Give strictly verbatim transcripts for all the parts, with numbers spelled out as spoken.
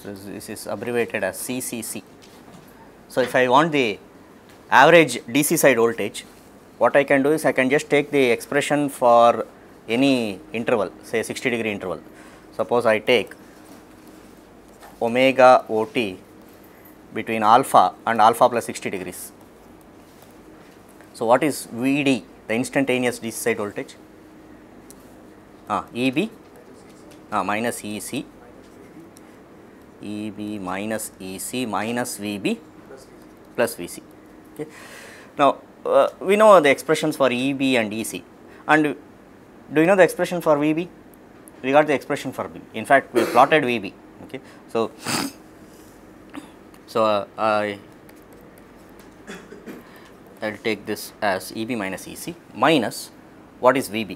So, this is abbreviated as C C C. So, if I want the average D C side voltage, what I can do is I can just take the expression for any interval, say sixty degree interval. Suppose I take omega O T between alpha and alpha plus sixty degrees. So, what is V D, the instantaneous D C side voltage? Ah, E B ah, minus E C, E B minus E C minus V B plus V C. Okay. Now, uh, we know the expressions for E B and E C, and do you know the expression for V B? We got the expression for B. In fact, we plotted V B. Okay. So, so uh, I will take this as E B minus E C minus what is V B?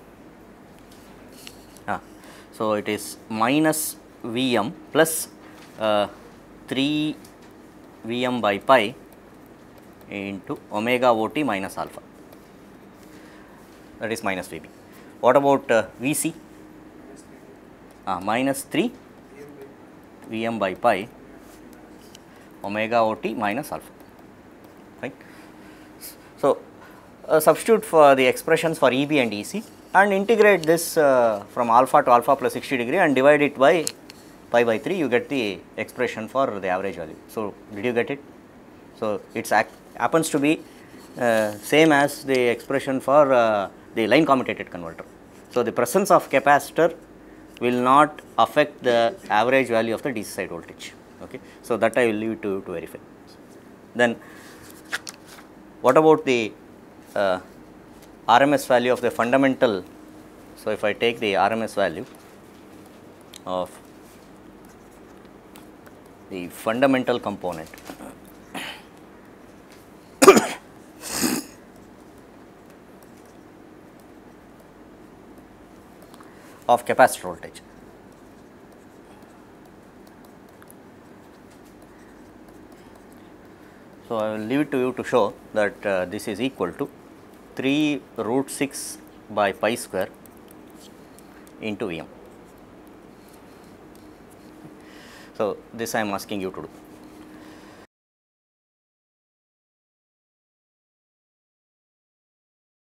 Ah, so, it is minus V M plus uh, three V M by pi into omega O T minus alpha, that is minus V B. What about uh, V C? Uh, minus three V M by pi omega O T minus alpha, right. So, uh, substitute for the expressions for E B and E C and integrate this uh, from alpha to alpha plus sixty degree and divide it by pi by three, you get the expression for the average value. So, did you get it? So, it happens to be uh, same as the expression for uh, the line commutated converter. So, the presence of capacitor will not affect the average value of the D C side voltage. Okay. So, that I will leave to you to verify. Then, what about the uh, R M S value of the fundamental? So, if I take the R M S value of the fundamental component of capacitor voltage. So, I will leave it to you to show that uh, this is equal to three root six by pi square into V M. So, this I am asking you to do.